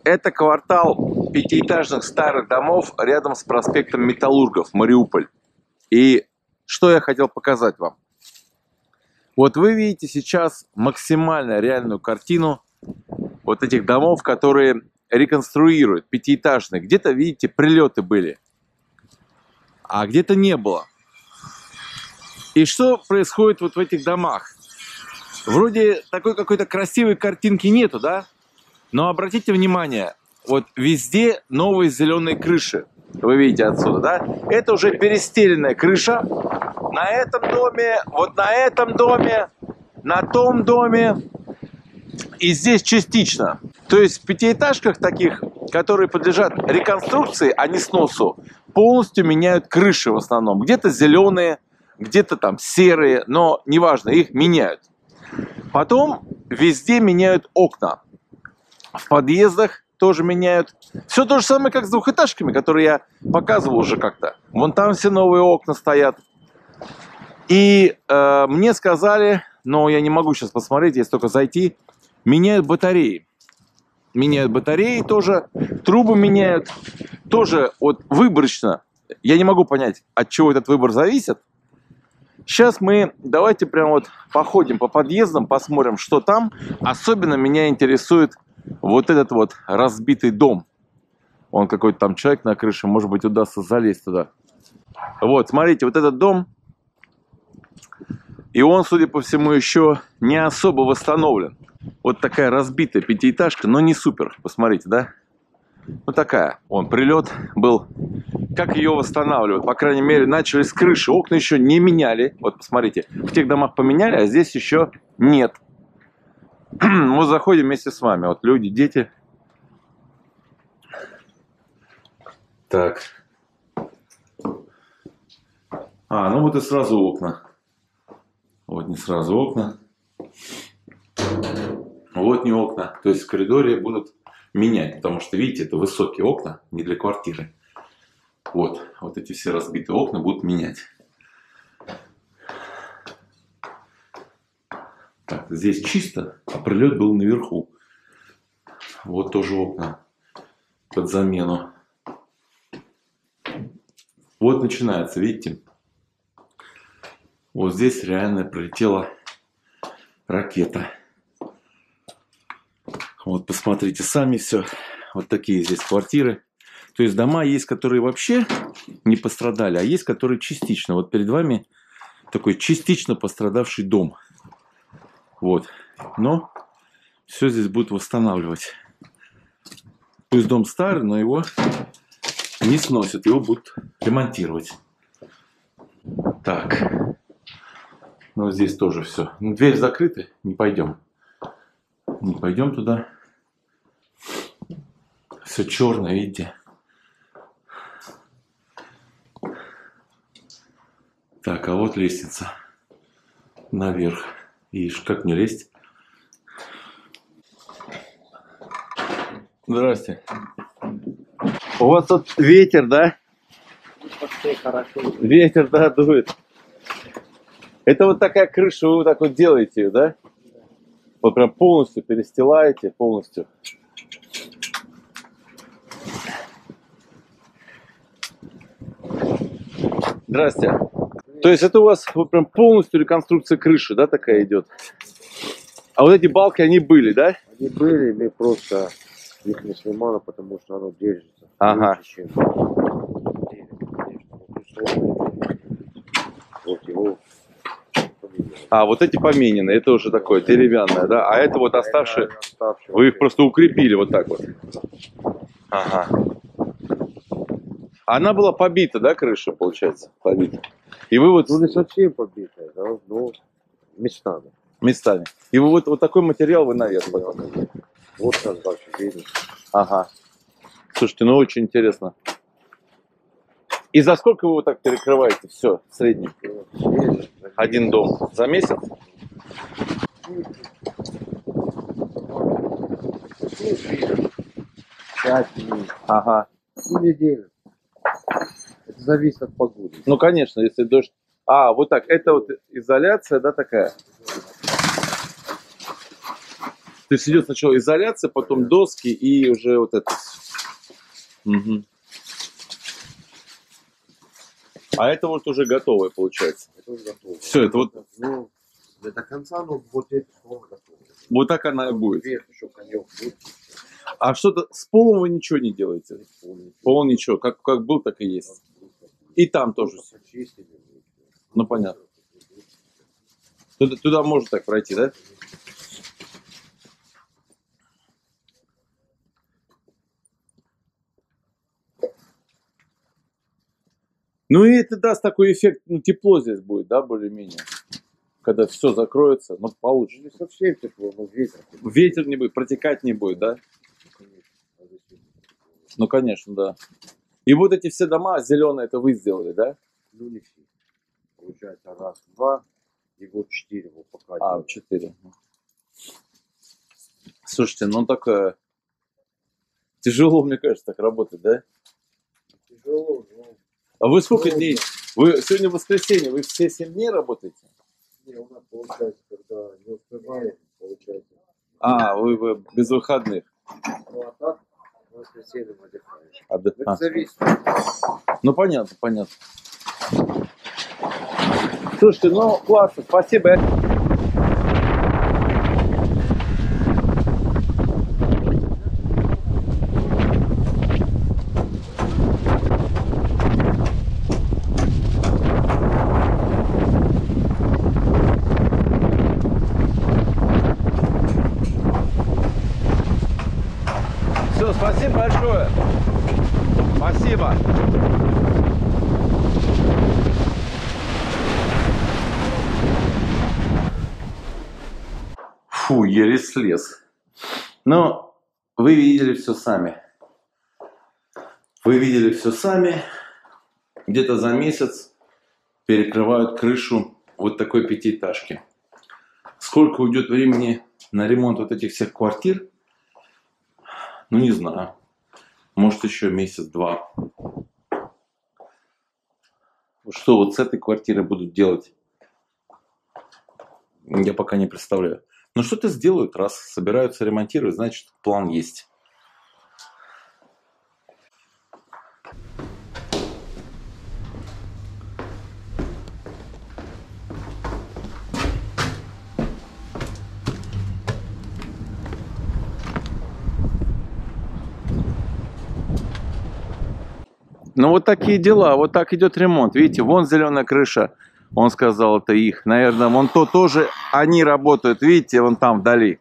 Это квартал пятиэтажных старых домов рядом с проспектом Металлургов, Мариуполь. И что я хотел показать вам. Вот вы видите сейчас максимально реальную картину вот этих домов, которые реконструируют, пятиэтажные. Где-то, видите, прилеты были, а где-то не было. И что происходит вот в этих домах? Вроде такой какой-то красивой картинки нету, да? Но обратите внимание, вот везде новые зеленые крыши. Вы видите отсюда, да? Это уже перестеленная крыша. На этом доме, вот на этом доме, на том доме. И здесь частично. То есть в пятиэтажках таких, которые подлежат реконструкции, а не сносу, полностью меняют крыши в основном. Где-то зеленые, где-то там серые, но неважно, их меняют. Потом везде меняют окна. В подъездах тоже меняют. Все то же самое, как с двухэтажками, которые я показывал уже как-то. Вон там все новые окна стоят. И мне сказали, но я не могу сейчас посмотреть, если только зайти, меняют батареи. Меняют батареи тоже, трубы меняют. Тоже вот выборочно. Я не могу понять, от чего этот выбор зависит. Сейчас мы давайте прям вот походим по подъездам, посмотрим, что там. Особенно меня интересует вот этот вот разбитый дом. Он какой-то там человек на крыше, может быть, удастся залезть туда. Вот, смотрите, вот этот дом. И он, судя по всему, еще не особо восстановлен. Вот такая разбитая пятиэтажка, но не супер. Посмотрите, да? Вот такая. Вон, прилет был. Как ее восстанавливают? По крайней мере, начали с крыши. Окна еще не меняли. Вот, посмотрите. В тех домах поменяли, а здесь еще нет. Мы заходим вместе с вами. Вот люди, дети. Так. Ну вот и сразу окна. Вот не сразу окна. Вот не окна. То есть в коридоре будут менять. Потому что, видите, это высокие окна, не для квартиры. Вот эти все разбитые окна будут менять. Так, здесь чисто, а прилет был наверху. Вот тоже окна под замену. Вот начинается, видите? Вот здесь реально прилетела ракета. Вот посмотрите сами все. Вот такие здесь квартиры. То есть дома есть, которые вообще не пострадали, а есть, которые частично. Вот перед вами такой частично пострадавший дом. Вот. Но все здесь будут восстанавливать. Пусть дом старый, но его не сносят. Его будут ремонтировать. Так. Ну, здесь тоже все. Дверь закрыта. Не пойдем. Не пойдем туда. Все черное, видите? Так, а вот лестница наверх. И как мне лезть? Здрасте. У вас тут ветер, да? Ветер, да, дует. Это вот такая крыша, вы вот так вот делаете ее, да? Вот прям полностью перестилаете, полностью. Здрасте. То есть это у вас вот прям полностью реконструкция крыши, да, такая идет? А вот эти балки, они были, да? Они были, мы просто их не снимали, потому что оно держится. Ага. Лучше, чем вот его поменяли. Вот эти поменены, это уже такое деревянное, да? А это вот оставшие, вы их просто укрепили вот так вот. Ага. Она была побита, да, крыша, получается? Побита. И вы вот... Ну, не совсем побитая, да, но местами. Местами. И вы вот такой материал вы наверх потом. Вот как дальше видно. Ага. Слушайте, ну очень интересно. И за сколько вы вот так перекрываете все в среднем? Один дом за месяц? Пять дней. Ага. Неделю. Это зависит от погоды. Ну, конечно, если дождь... Вот так. Это вот изоляция, да, такая? То есть идет сначала изоляция, потом доски и уже вот это. Угу. А это вот уже готовое получается. Это уже готово. Все, это вот. Ну, не до конца, но вот это слово готово. Вот так она и будет. Вверх еще конек будет. А что-то с полом вы ничего не делаете? Пол ничего, как был, так и есть. И там тоже все. Ну понятно. Туда можно так пройти, да? Ну и это даст такой эффект, ну тепло здесь будет, да, более-менее. Когда все закроется, ну получше. Не совсем тепло, но ветер. Ветер не будет, протекать не будет, да? Ну конечно, да. И вот эти все дома зеленые, это вы сделали, да? Ну не все. Получается раз, два, и вот 4 вот пока. А, 4. Слушайте, ну так тяжело, мне кажется, так работать, да? Тяжело, но... А вы сколько дней? Вы сегодня воскресенье, вы все 7 дней работаете? Не, у нас получается, когда не успеваем, получается. А, вы без выходных. Ну а так, в воскресенье отдыхаем. Это Это зависит. Ну понятно, понятно. Слушайте, ну классно, спасибо. Все, спасибо большое. Спасибо. Фу, еле слез. Но вы видели все сами. Вы видели все сами. Где-то за месяц перекрывают крышу вот такой пятиэтажки. Сколько уйдет времени на ремонт вот этих всех квартир? Ну, не знаю. Может, еще месяц-два. Что вот с этой квартирой будут делать? Я пока не представляю. Но что-то сделают, раз собираются ремонтировать, значит, план есть. Ну вот такие дела, вот так идет ремонт. Видите, вон зеленая крыша. Он сказал, это их. Наверное, вон то тоже они работают. Видите, вон там вдали.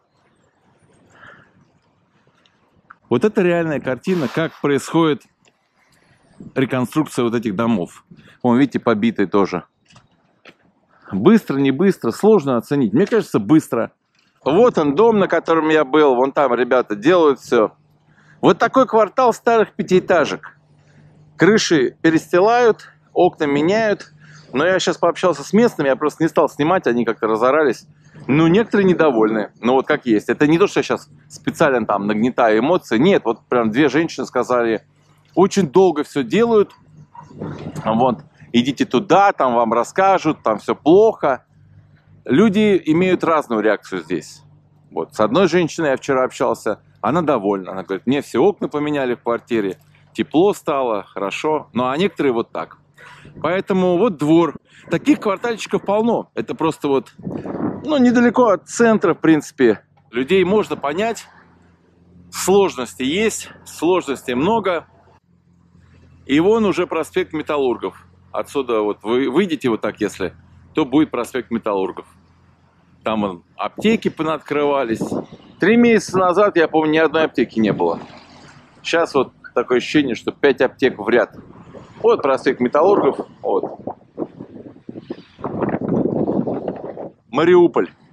Вот это реальная картина, как происходит реконструкция вот этих домов. Вон, видите, побитый тоже. Быстро, не быстро, сложно оценить. Мне кажется, быстро. Вот он, дом, на котором я был. Вон там ребята делают все. Вот такой квартал старых пятиэтажек. Крыши перестилают, окна меняют. Но я сейчас пообщался с местными, я просто не стал снимать, они как-то разорались. Ну, некоторые недовольны, но вот как есть. Это не то, что я сейчас специально там нагнетаю эмоции. Нет, вот прям две женщины сказали, очень долго все делают. Вот, идите туда, там вам расскажут, там все плохо. Люди имеют разную реакцию здесь. Вот, с одной женщиной я вчера общался, она довольна. Она говорит, мне все окна поменяли в квартире, тепло стало, хорошо. Ну, а некоторые вот так. Поэтому вот двор. Таких квартальчиков полно. Это просто вот, ну, недалеко от центра, в принципе. Людей можно понять. Сложности есть, сложностей много. И вон уже проспект Металлургов. Отсюда вот вы выйдете вот так, если, то будет проспект Металлургов. Там вон аптеки понаоткрывались. 3 месяца назад, я помню, ни одной аптеки не было. Сейчас вот такое ощущение, что 5 аптек в ряд. Вот проспект Металлургов, вот. Мариуполь.